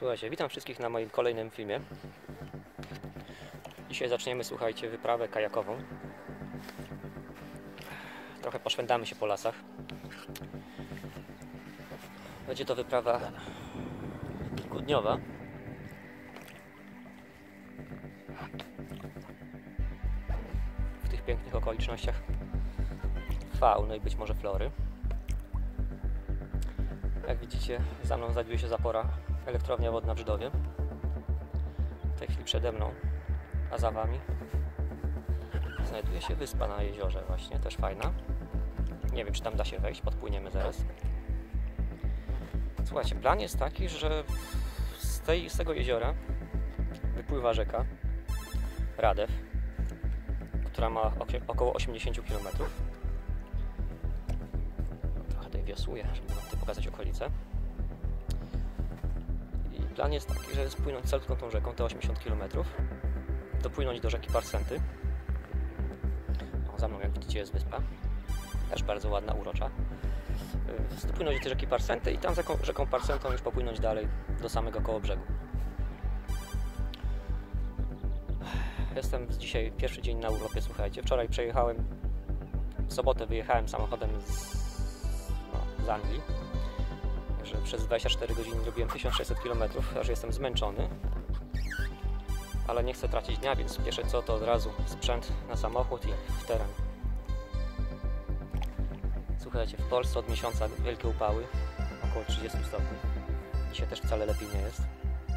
Słuchajcie, witam wszystkich na moim kolejnym filmie. Dzisiaj zaczniemy, słuchajcie, wyprawę kajakową. Trochę poszwędzamy się po lasach. Będzie to wyprawa kilkudniowa. W tych pięknych okolicznościach fauny i być może flory. Jak widzicie, za mną znajduje się zapora elektrownia wodna w Żydowie. W tej chwili przede mną, a za wami znajduje się wyspa na jeziorze właśnie, też fajna. Nie wiem, czy tam da się wejść, podpłyniemy zaraz. Słuchajcie, plan jest taki, że z tego jeziora wypływa rzeka Radew, która ma około 80 km. Trochę tutaj wiosłuję, żeby wam tutaj pokazać okolice. I plan jest taki, że spłynąć całą tą rzeką, te 80 km, dopłynąć do rzeki Parsenty. O, za mną, jak widzicie, jest wyspa. Też bardzo ładna, urocza. Dopłynąć do tej rzeki Parsenty i tam rzeką Parsentą już popłynąć dalej do samego kołobrzegu. Jestem dzisiaj pierwszy dzień na urlopie, słuchajcie. Wczoraj przejechałem, w sobotę wyjechałem samochodem z Anglii. Także przez 24 godziny zrobiłem 1600 km, aż jestem zmęczony. Ale nie chcę tracić dnia, więc pierwsze co to od razu sprzęt na samochód i w teren. Słuchajcie, w Polsce od miesiąca wielkie upały, około 30 stopni. Dzisiaj też wcale lepiej nie jest.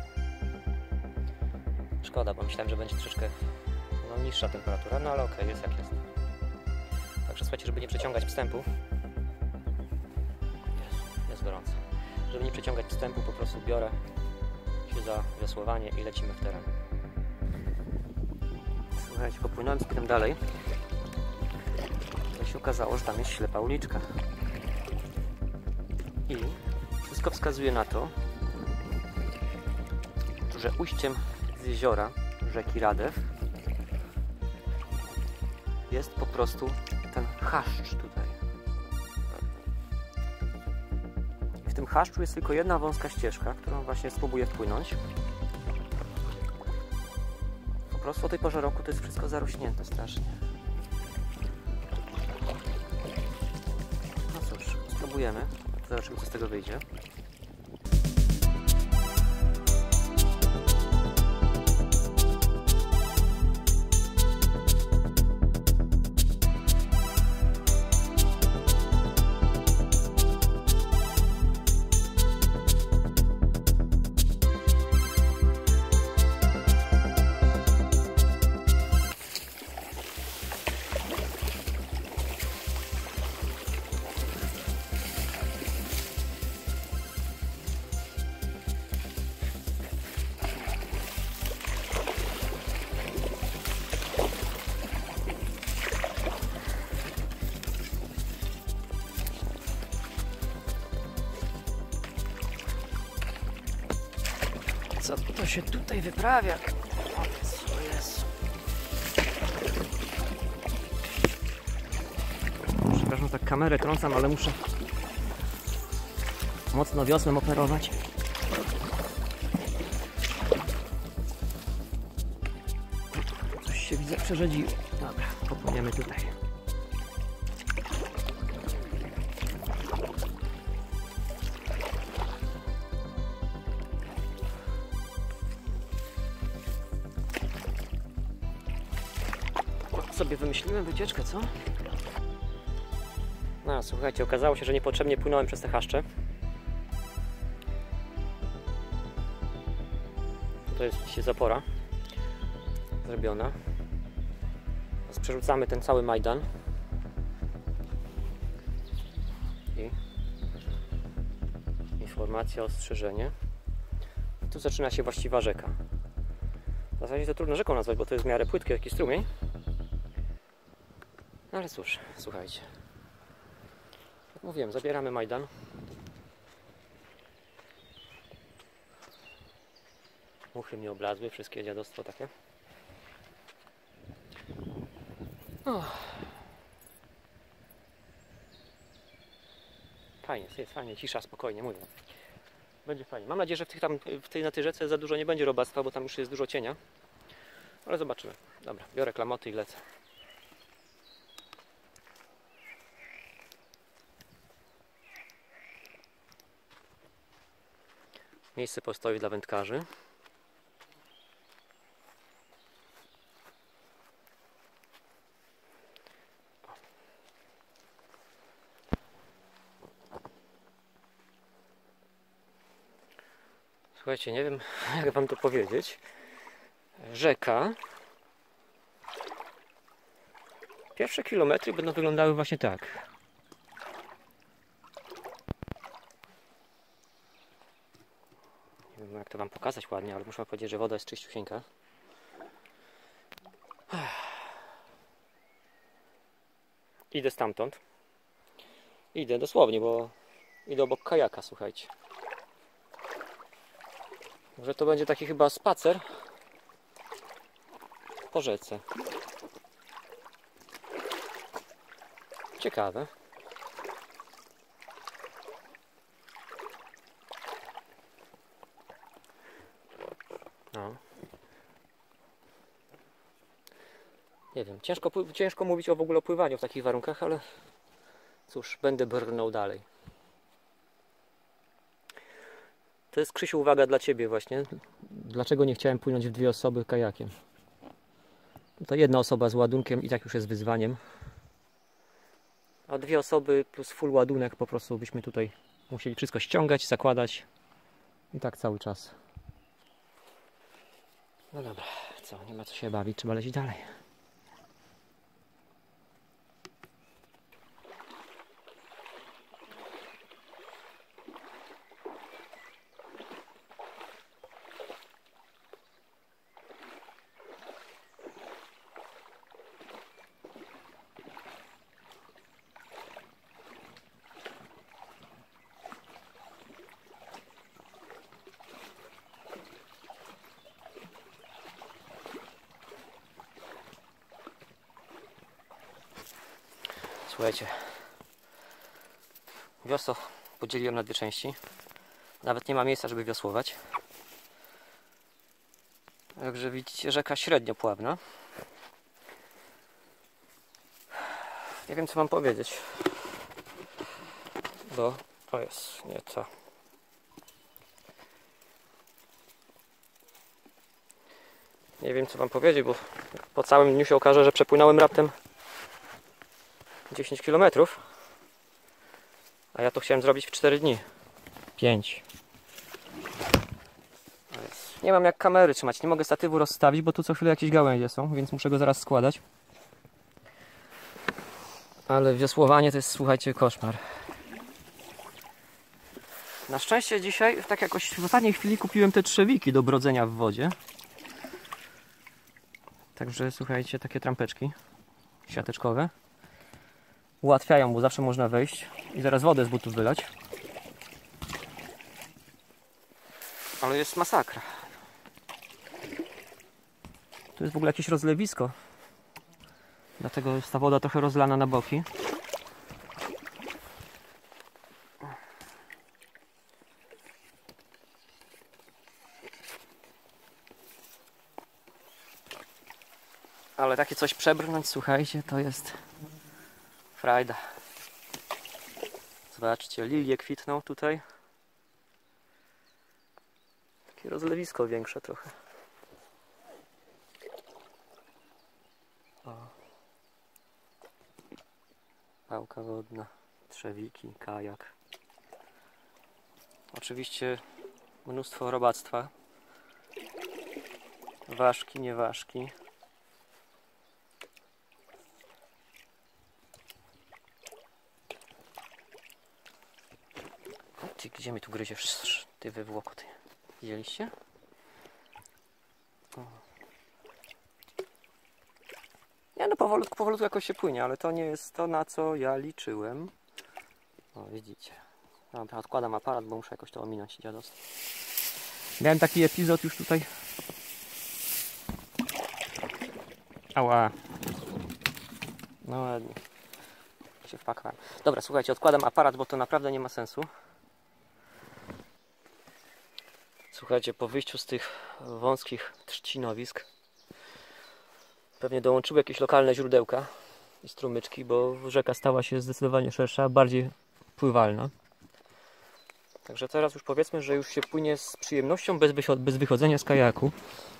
Szkoda, bo myślałem, że będzie troszeczkę niższa temperatura, no ale okej, jest jak jest. Także słuchajcie, żeby nie przeciągać wstępu, jest gorąco. Żeby nie przeciągać wstępu, po prostu biorę się za wiosłowanie i lecimy w teren. Słuchajcie, popłynąłem z tym dalej. To się okazało, że tam jest ślepa uliczka. I wszystko wskazuje na to, że ujściem z jeziora rzeki Radew jest po prostu ten chaszcz tutaj. I w tym chaszczu jest tylko jedna wąska ścieżka, którą właśnie spróbuję wpłynąć. Po prostu o tej porze roku to jest wszystko zarośnięte strasznie. No cóż, spróbujemy. Zobaczymy, co z tego wyjdzie. Co to się tutaj wyprawia? O, co jest? Przepraszam, tak kamerę trącam, ale muszę mocno wiosłem operować. Coś się widzę przerzedziło. Dobra, popłyniemy tutaj. Sobie wymyśliłem wycieczkę, co? No, słuchajcie, okazało się, że niepotrzebnie płynąłem przez te chaszcze. To jest dzisiaj zapora zrobiona. Teraz przerzucamy ten cały majdan i informacja, ostrzeżenie. I tu zaczyna się właściwa rzeka. W zasadzie to trudno rzeką nazwać, bo to jest w miarę płytki, taki strumień. No ale cóż, słuchajcie. Jak mówiłem, zabieramy majdan. Muchy mnie oblazły, wszystkie dziadostwo takie. Fajnie, jest fajnie, cisza, spokojnie, mówię. Będzie fajnie. Mam nadzieję, że na tej rzece za dużo nie będzie robactwa, bo tam już jest dużo cienia. Ale zobaczymy. Dobra, biorę klamoty i lecę. Miejsce postoju dla wędkarzy. Słuchajcie, nie wiem jak wam to powiedzieć. Rzeka. Pierwsze kilometry będą wyglądały właśnie tak. Nie wiem jak to wam pokazać ładnie, ale muszę powiedzieć, że woda jest czyściusieńka. Idę stamtąd. Idę dosłownie, bo idę obok kajaka, słuchajcie. Że to będzie taki chyba spacer po rzece. Ciekawe. No. Nie wiem, ciężko mówić w ogóle o pływaniu w takich warunkach, ale cóż, będę brnął dalej. To jest, Krzysiu, uwaga dla Ciebie właśnie. Dlaczego nie chciałem płynąć w dwie osoby kajakiem? To jedna osoba z ładunkiem i tak już jest wyzwaniem. A dwie osoby plus full ładunek po prostu byśmy tutaj musieli wszystko ściągać, zakładać. I tak cały czas. No dobra, co? Nie ma co się bawić, trzeba lecieć dalej. Słuchajcie, wiosło podzieliłem na dwie części. Nawet nie ma miejsca, żeby wiosłować. Także widzicie, rzeka średnio pławna. Nie wiem, co mam powiedzieć. Bo to jest nieco. Nie wiem, co wam powiedzieć, bo po całym dniu się okaże, że przepłynąłem raptem 10 km, a ja to chciałem zrobić w 4 dni. 5. Nie mam jak kamery trzymać, nie mogę statywu rozstawić, bo tu co chwilę jakieś gałęzie są, więc muszę go zaraz składać. Ale wiosłowanie to jest, słuchajcie, koszmar. Na szczęście dzisiaj, tak jakoś w ostatniej chwili kupiłem te trzewiki do brodzenia w wodzie. Także słuchajcie, takie trampeczki siateczkowe. Ułatwiają, bo zawsze można wejść i zaraz wodę z butów wylać. Ale jest masakra. Tu jest w ogóle jakieś rozlewisko. Dlatego jest ta woda trochę rozlana na boki. Ale takie coś przebrnąć, słuchajcie, to jest frajda. Zobaczcie, lilie kwitną tutaj. Takie rozlewisko większe trochę. O. Pałka wodna, trzewiki, kajak. Oczywiście mnóstwo robactwa. Ważki, nieważki. Ty, gdzie mi tu gryziesz, ty wywłoku, ty? Widzieliście? O. Nie, no powolutku jakoś się płynie, ale to nie jest to, na co ja liczyłem. O, widzicie. Dobra, odkładam aparat, bo muszę jakoś to ominąć dziadostwo. Miałem taki epizod już tutaj. Ała. No ładnie. Się wpakowałem. Dobra, słuchajcie, odkładam aparat, bo to naprawdę nie ma sensu. Słuchajcie, po wyjściu z tych wąskich trzcinowisk pewnie dołączyły jakieś lokalne źródełka i strumyczki, bo rzeka stała się zdecydowanie szersza, bardziej pływalna. Także teraz już powiedzmy, że już się płynie z przyjemnością, bez wychodzenia z kajaku.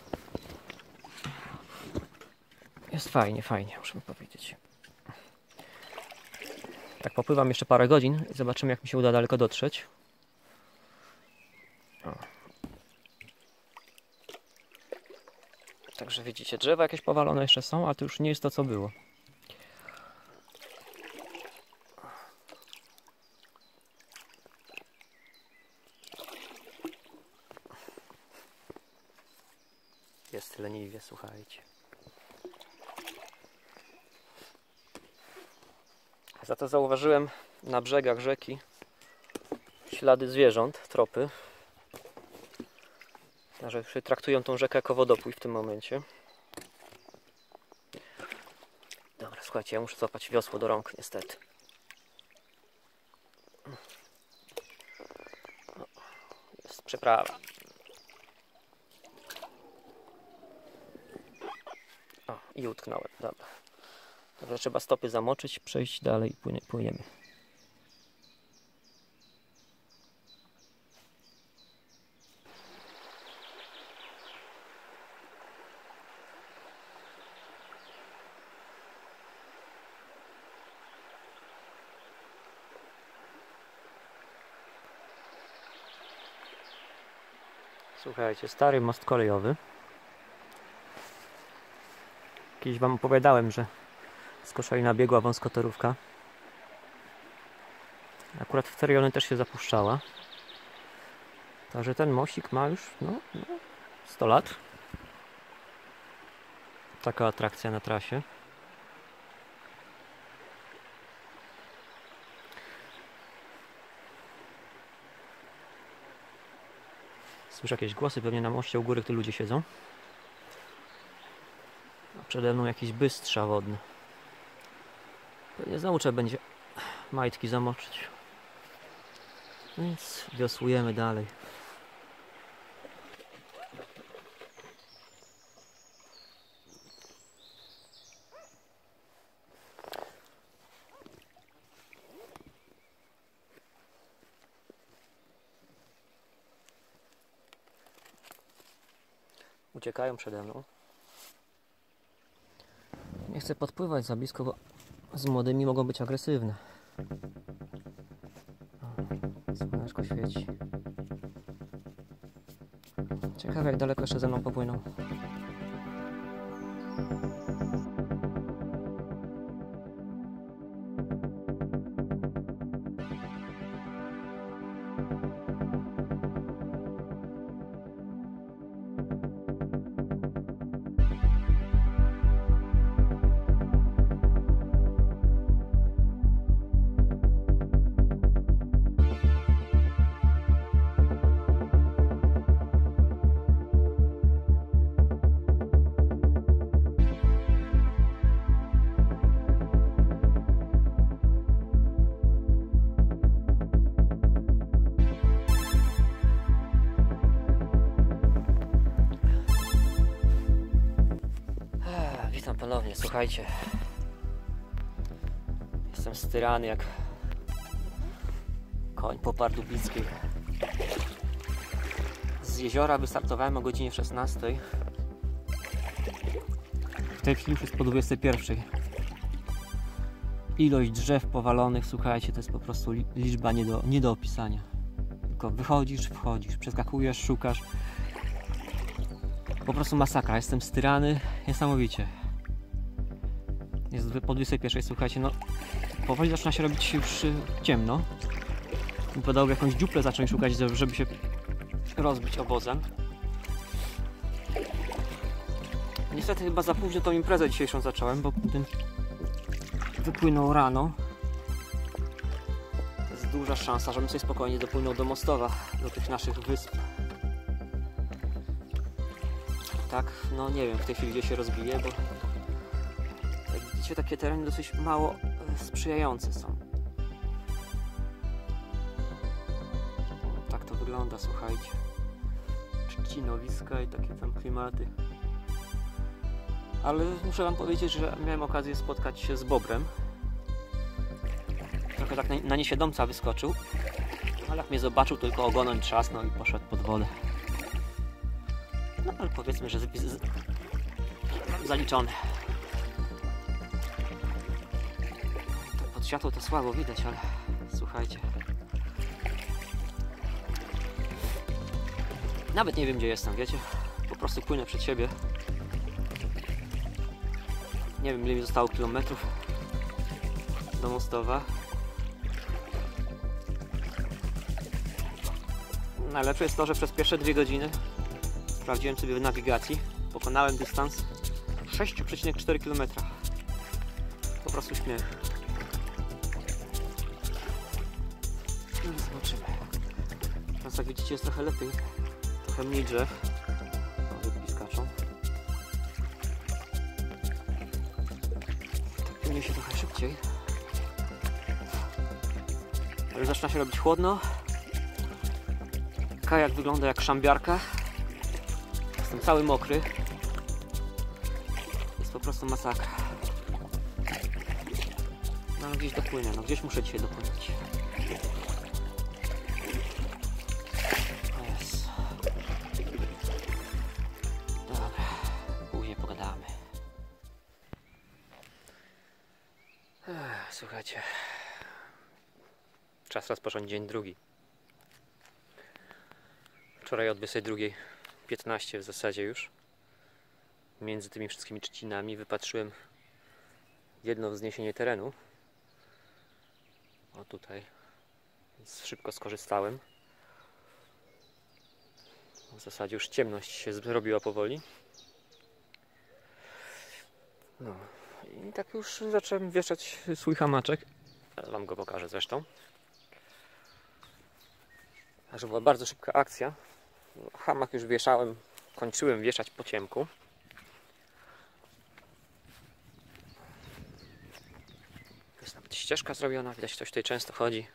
Jest fajnie, muszę powiedzieć. Tak popływam jeszcze parę godzin i zobaczymy, jak mi się uda daleko dotrzeć. O. Także widzicie, drzewa jakieś powalone jeszcze są, ale to już nie jest to, co było. Jest leniwie, słuchajcie. Za to zauważyłem na brzegach rzeki ślady zwierząt, tropy. Że traktują tą rzekę jako wodopój w tym momencie. Dobra, słuchajcie, ja muszę złapać wiosło do rąk, niestety. Jest przeprawa. O, i utknąłem, dobra. Także trzeba stopy zamoczyć, przejść dalej i płyniemy. Słuchajcie, stary most kolejowy. Kiedyś wam opowiadałem, że z Koszalina biegła wąskotorówka. Akurat w Ceriony też się zapuszczała. Także ten mostik ma już 100 lat. Taka atrakcja na trasie. Słyszę jakieś głosy, pewnie na moście u góry, gdy ludzie siedzą. A przede mną jakiś bystrza wodny. Pewnie znowu trzeba będzie majtki zamoczyć. Więc wiosłujemy dalej. Uciekają przede mną. Nie chcę podpływać za blisko, bo z młodymi mogą być agresywne. Słoneczko świeci. Ciekawe, jak daleko jeszcze ze mną popłyną. Ponownie, słuchajcie, jestem styrany jak koń po Pardubickiej. Z jeziora wystartowałem o godzinie 16. W tej chwili już jest po 21. Ilość drzew powalonych, słuchajcie, to jest po prostu liczba nie do opisania. Tylko wychodzisz, wchodzisz, przeskakujesz, szukasz. Po prostu masakra, jestem styrany niesamowicie. Jest po 21, słuchajcie, no powoli zaczyna się robić już ciemno. Wypadałoby jakąś dziuplę zacząć szukać, żeby się rozbić obozem. Niestety chyba za późno tą imprezę dzisiejszą zacząłem, bo ten wypłynął rano. Jest duża szansa, żebym sobie spokojnie dopłynął do Mostowa, do tych naszych wysp. Tak, no nie wiem w tej chwili, gdzie się rozbije, bo jak widzicie, takie tereny dosyć mało sprzyjające są. Tak to wygląda, słuchajcie. trzcinowiska i takie tam klimaty. Ale muszę wam powiedzieć, że miałem okazję spotkać się z bobrem. Trochę tak na nieświadomca wyskoczył, ale jak mnie zobaczył, tylko ogonem trzasnął i poszedł pod wodę. No ale powiedzmy, że zaliczony. Pod światło to słabo widać, ale słuchajcie. Nawet nie wiem, gdzie jestem, wiecie? Po prostu płynę przed siebie. Nie wiem, ile mi zostało kilometrów do Mostowa. Najlepsze jest to, że przez pierwsze 2 godziny sprawdziłem sobie w nawigacji. Pokonałem dystans 6,4 km. Po prostu śmiech. No i zobaczymy. Teraz jak widzicie jest trochę lepiej. Trochę mniej drzew. O, rybki skaczą. Tak płynie się trochę szybciej. Ale zaczyna się robić chłodno. Kajak wygląda jak szambiarka. Jestem cały mokry. Jest po prostu masakra. No ale gdzieś dopłynę, no gdzieś muszę dzisiaj dopłynąć. O jest. Dobra, później pogadamy. Słuchajcie. Czas rozpocząć dzień drugi. Wczoraj o 22:15 w zasadzie już między tymi wszystkimi trzcinami wypatrzyłem jedno wzniesienie terenu. O tutaj. Więc szybko skorzystałem. W zasadzie już ciemność się zrobiła powoli. No i tak już zacząłem wieszać swój hamaczek. Wam go pokażę zresztą. Także była bardzo szybka akcja. Hamak już wieszałem, kończyłem wieszać po ciemku. Jest nawet ścieżka zrobiona, widać, ktoś tutaj często chodzi.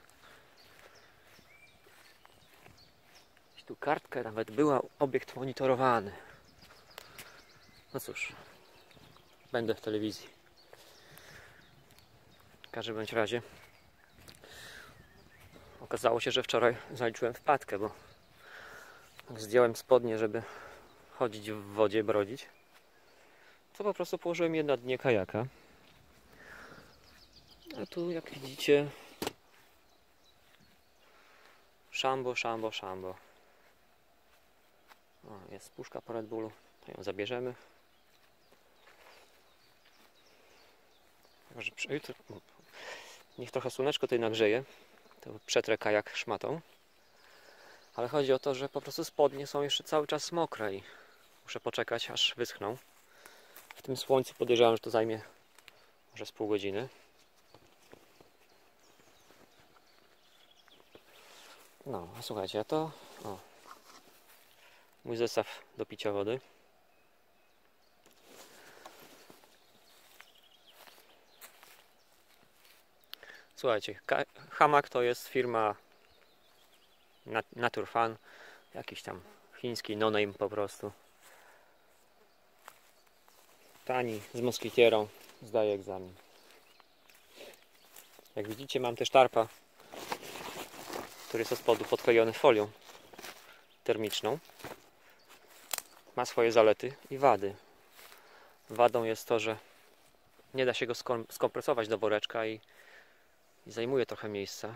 Tu kartka nawet była, obiekt monitorowany. No cóż, będę w telewizji. W każdym bądź razie okazało się, że wczoraj zaliczyłem wpadkę, bo zdjąłem spodnie, żeby chodzić w wodzie, brodzić. To po prostu położyłem je na dnie kajaka. A tu jak widzicie szambo, szambo, szambo. O, jest puszka po Red Bullu. To ją zabierzemy. Niech trochę słoneczko tutaj nagrzeje. To przetrę kajak szmatą. Ale chodzi o to, że po prostu spodnie są jeszcze cały czas mokre i muszę poczekać, aż wyschną. W tym słońcu podejrzewam, że to zajmie może z pół godziny. No, a słuchajcie, a to mój zestaw do picia wody. Słuchajcie, hamak to jest firma Naturfan, jakiś tam chiński no-name po prostu. Tani, z moskitierą, zdaje egzamin. Jak widzicie, mam też tarpa, który jest od spodu podklejony folią termiczną. Ma swoje zalety i wady. Wadą jest to, że nie da się go skompresować do woreczka i zajmuje trochę miejsca.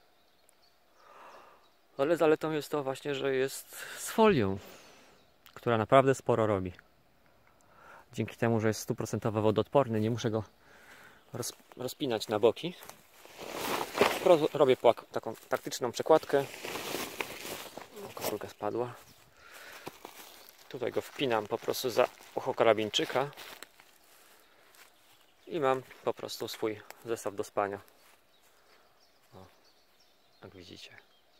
Ale zaletą jest to właśnie, że jest z folią, która naprawdę sporo robi. Dzięki temu, że jest 100% wodoodporny, nie muszę go rozpinać na boki. Robię taką taktyczną przekładkę. Koszulka spadła. Tutaj go wpinam po prostu za ucho karabinczyka i mam po prostu swój zestaw do spania. O, jak widzicie.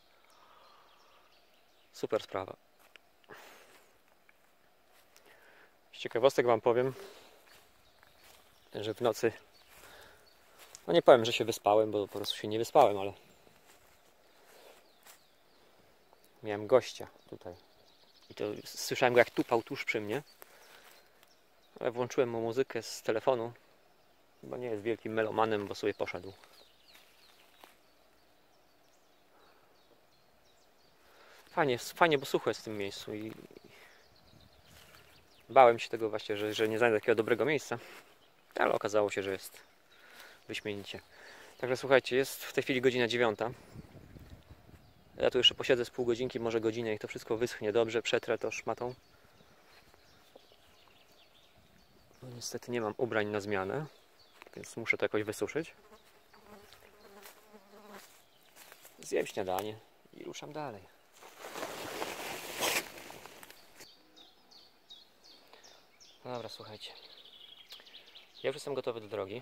Super sprawa. Z ciekawostek wam powiem, że w nocy, no nie powiem, że się wyspałem, bo po prostu się nie wyspałem, ale miałem gościa tutaj. I to słyszałem go, jak tupał tuż przy mnie. Ale włączyłem mu muzykę z telefonu, bo nie jest wielkim melomanem, bo sobie poszedł. Fajnie, bo sucho jest w tym miejscu i bałem się tego właśnie, że nie znajdę takiego dobrego miejsca, ale okazało się, że jest wyśmienicie. Także słuchajcie, jest w tej chwili godzina 9. Ja tu jeszcze posiedzę z pół godzinki, może godzinę, i to wszystko wyschnie dobrze, przetrę to szmatą. No, niestety nie mam ubrań na zmianę, więc muszę to jakoś wysuszyć. Zjem śniadanie i ruszam dalej. No dobra, słuchajcie. Ja już jestem gotowy do drogi.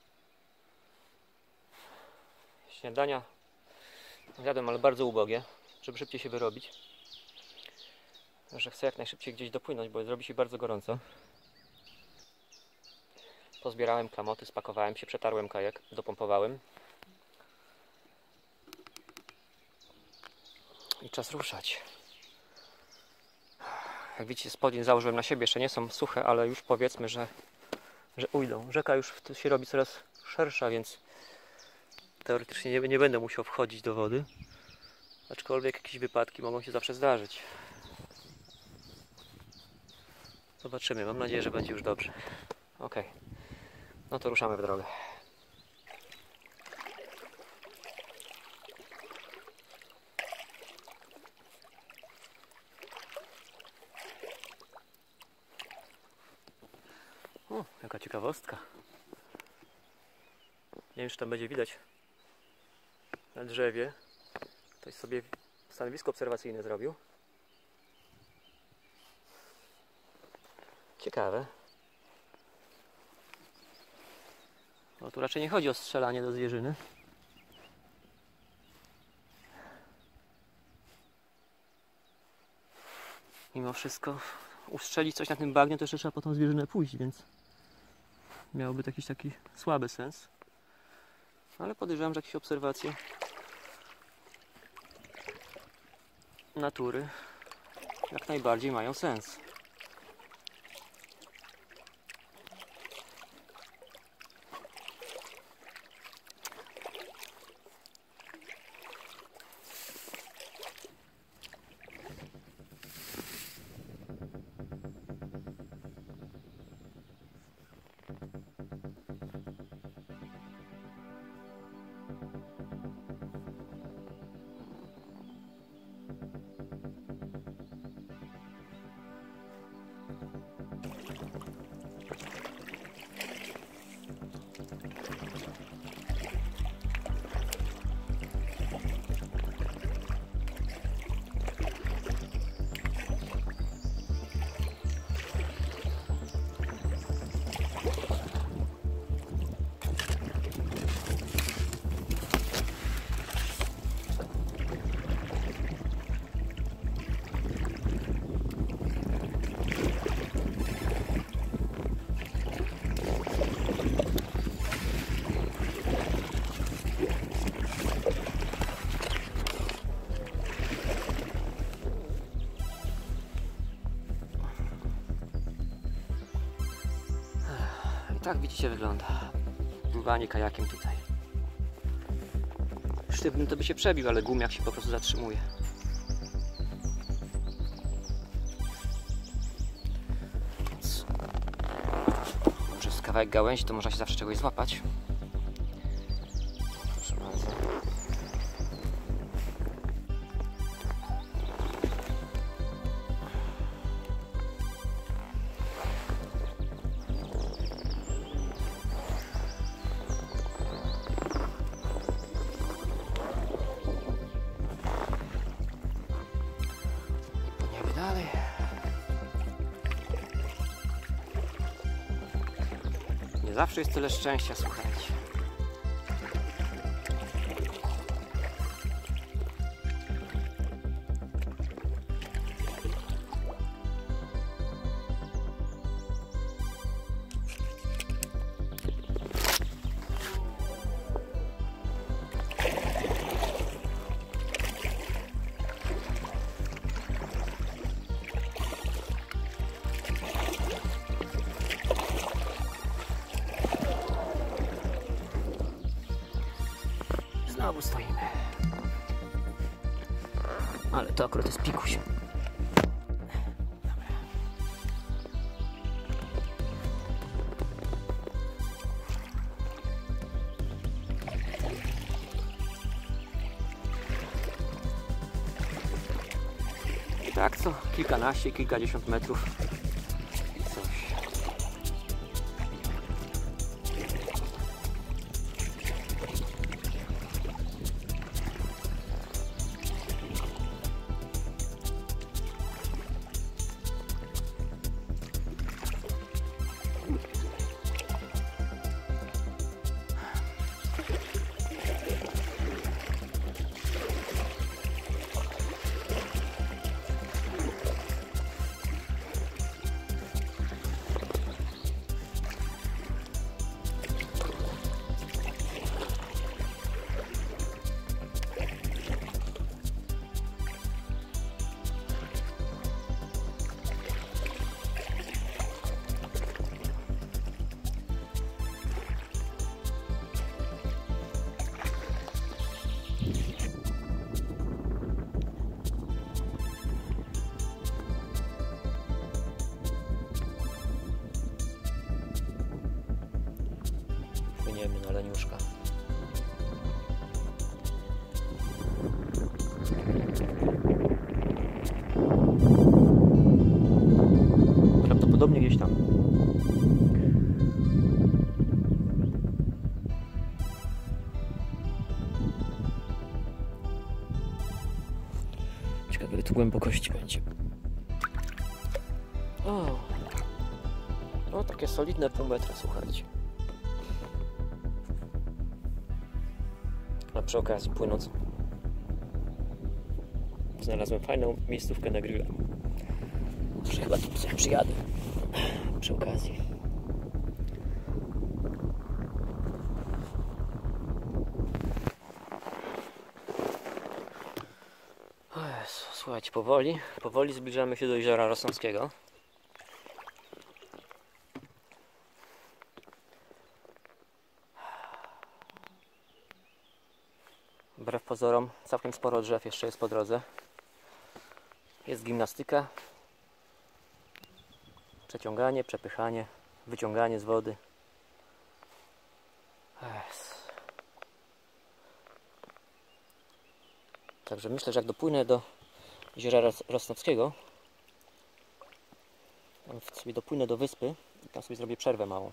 Śniadania jadłem, ale bardzo ubogie, żeby szybciej się wyrobić. Że chcę jak najszybciej gdzieś dopłynąć, bo zrobi się bardzo gorąco. Pozbierałem klamoty, spakowałem się, przetarłem kajak, dopompowałem. I czas ruszać. Jak widzicie, spodnie założyłem na siebie, jeszcze nie są suche, ale już powiedzmy, że ujdą. Rzeka już się robi coraz szersza, więc teoretycznie nie będę musiał wchodzić do wody. Aczkolwiek jakieś wypadki mogą się zawsze zdarzyć. Zobaczymy, mam nadzieję, że będzie już dobrze. Ok, no to ruszamy w drogę. O, jaka ciekawostka. Nie wiem, czy tam będzie widać na drzewie. Ktoś sobie stanowisko obserwacyjne zrobił. Ciekawe. No tu raczej nie chodzi o strzelanie do zwierzyny. Mimo wszystko ustrzelić coś na tym bagnie, to jeszcze trzeba po tą zwierzynę pójść, więc miałoby to jakiś taki słaby sens. Ale podejrzewam, że jakieś obserwacje natury jak najbardziej mają sens. Tak widzicie, wygląda pływanie kajakiem tutaj. Sztywny to by się przebił, ale gumiak się po prostu zatrzymuje. Więc może z kawałek gałęzi to można się zawsze czegoś złapać. Proszę bardzo. Dalej. Nie zawsze jest tyle szczęścia, słuchajcie. Znowu stoimy. Ale to akurat jest pikuś. Tak, co kilkanaście, kilkadziesiąt metrów. Coś. Płyniemy na Leniuszka. Prawdopodobnie gdzieś tam. Ciekawe, ile tu głębokości będzie. O, takie solidne pół metra, słuchajcie. A przy okazji płynąc znalazłem fajną miejscówkę na grilla. Może chyba tu coś przyjadę przy okazji. O Jezu, słuchajcie, powoli zbliżamy się do Jeziora Rosnowskiego. Wbrew pozorom całkiem sporo drzew jeszcze jest po drodze. Jest gimnastyka, przeciąganie, przepychanie, wyciąganie z wody. Także myślę, że jak dopłynę do Jeziora Rosnowskiego, sobie dopłynę do wyspy i tam sobie zrobię przerwę małą.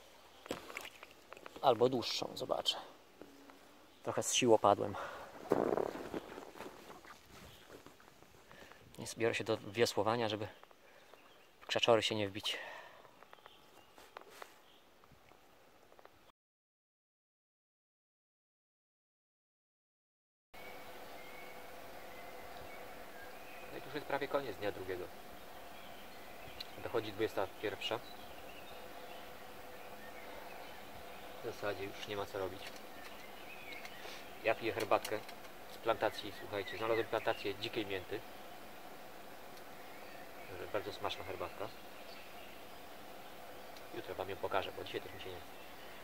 Albo dłuższą, zobaczę. Trochę z sił opadłem. I zbiorę się do wiosłowania, żeby w krzaczory się nie wbić. No i tu już jest prawie koniec dnia drugiego. Dochodzi 21. W zasadzie już nie ma co robić. Ja piję herbatkę z plantacji, słuchajcie, znalazłem plantację dzikiej mięty. Bardzo smaczna herbatka. Jutro wam ją pokażę, bo dzisiaj też mi się nie chce.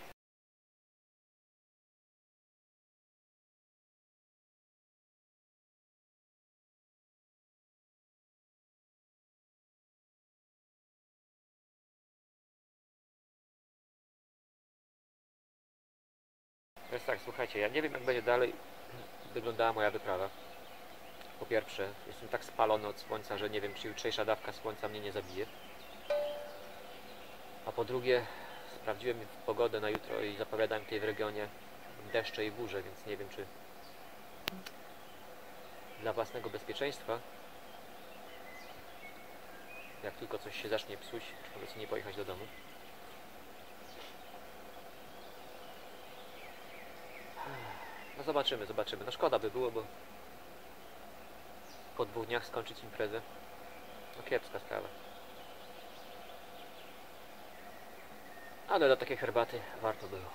Więc tak, słuchajcie, ja nie wiem, jak będzie dalej wyglądała moja wyprawa. Po pierwsze, jestem tak spalony od słońca, że nie wiem, czy jutrzejsza dawka słońca mnie nie zabije. A po drugie, sprawdziłem pogodę na jutro i zapowiadałem tutaj w regionie deszcze i burze, więc nie wiem, czy dla własnego bezpieczeństwa, jak tylko coś się zacznie psuć, po prostu nie pojechać do domu. No zobaczymy. No szkoda by było, bo po 2 dniach skończyć imprezę. No kiepska sprawa. Ale do takiej herbaty warto było.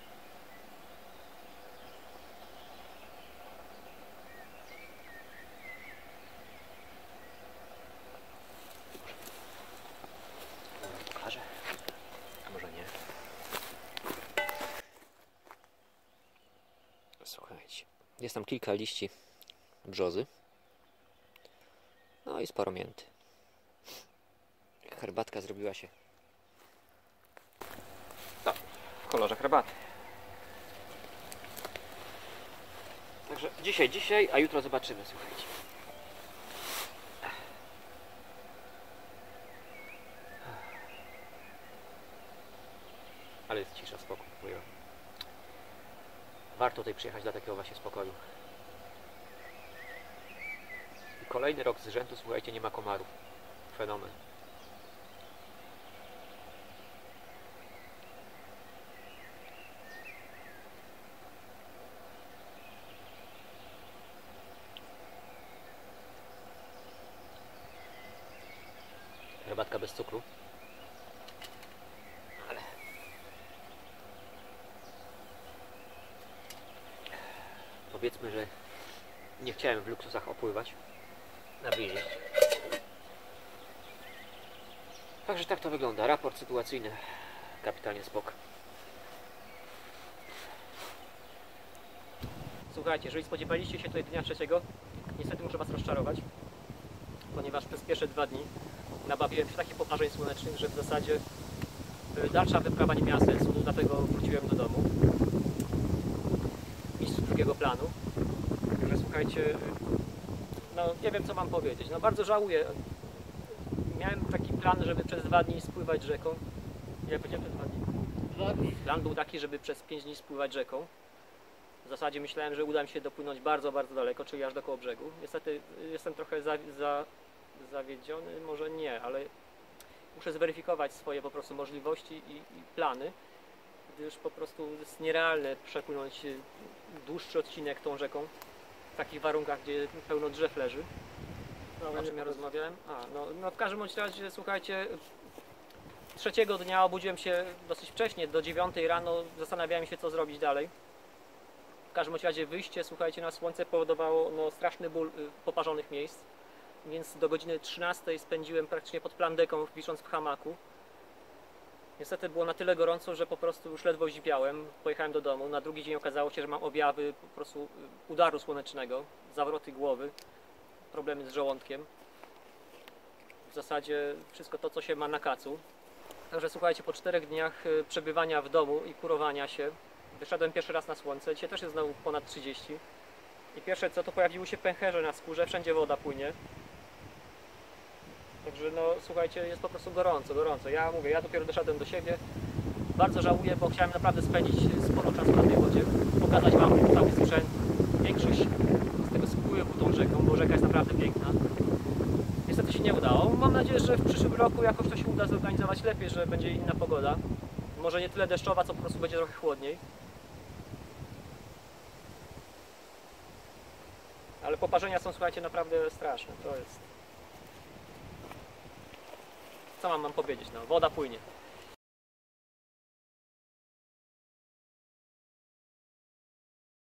Pokażę. A może nie. Słuchajcie, jest tam kilka liści brzozy. No i sporo mięty. Herbatka zrobiła się w kolorze herbaty. Także dzisiaj, a jutro zobaczymy, słuchajcie. Ale jest cisza, spokój. Warto tutaj przyjechać dla takiego właśnie spokoju. I kolejny rok z rzędu, słuchajcie, nie ma komarów. Fenomen. Herbatka bez cukru. Ale powiedzmy, że nie chciałem w luksusach opływać, nawieźć. Także tak to wygląda. Raport sytuacyjny. Kapitalnie spoko. Słuchajcie, jeżeli spodziewaliście się tutaj dnia trzeciego, niestety muszę Was rozczarować, ponieważ przez pierwsze 2 dni nabawiłem się takich poparzeń słonecznych, że w zasadzie dalsza wyprawa nie miała sensu, dlatego wróciłem do domu. Nic drugiego planu. Także słuchajcie, no nie wiem co mam powiedzieć. No bardzo żałuję. Miałem taki plan, żeby przez 2 dni spływać rzeką. Jak powiedziałem, przez 2 dni? 2 dni. Plan był taki, żeby przez 5 dni spływać rzeką. W zasadzie myślałem, że uda mi się dopłynąć bardzo, bardzo daleko, czyli aż do koło brzegu. Niestety jestem trochę zawiedziony, może nie, ale muszę zweryfikować swoje po prostu możliwości i plany, gdyż po prostu jest nierealne przepłynąć dłuższy odcinek tą rzeką w takich warunkach, gdzie pełno drzew leży. O czym ja rozmawiałem? No w każdym bądź razie, słuchajcie, trzeciego dnia obudziłem się dosyć wcześnie, do 9 rano, zastanawiałem się co zrobić dalej. W każdym razie wyjście, słuchajcie, na słońce powodowało no, straszny ból poparzonych miejsc, więc do godziny 13 spędziłem praktycznie pod plandeką, wisząc w hamaku. Niestety było na tyle gorąco, że po prostu już ledwo zipiałem. Pojechałem do domu. Na drugi dzień okazało się, że mam objawy po prostu udaru słonecznego, zawroty głowy, problemy z żołądkiem. W zasadzie wszystko to, co się ma na kacu. Także słuchajcie, po 4 dniach przebywania w domu i kurowania się, wyszedłem pierwszy raz na słońce. Dzisiaj też jest znowu ponad 30. I pierwsze co, to pojawiły się pęcherze na skórze, wszędzie woda płynie. Także no słuchajcie, jest po prostu gorąco, gorąco. Ja mówię, ja dopiero doszedłem do siebie. Bardzo żałuję, bo chciałem naprawdę spędzić sporo czasu na tej wodzie. Pokazać Wam cały sprzęt, większość z tego spływu tą rzeką, bo rzeka jest naprawdę piękna. Niestety się nie udało. Mam nadzieję, że w przyszłym roku jakoś to się uda zorganizować lepiej, że będzie inna pogoda. Może nie tyle deszczowa, co po prostu będzie trochę chłodniej. Ale poparzenia są, słuchajcie, naprawdę straszne. To jest... Co mam powiedzieć? No, woda płynie.